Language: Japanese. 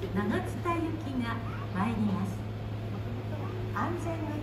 長津田行きが参ります。安全な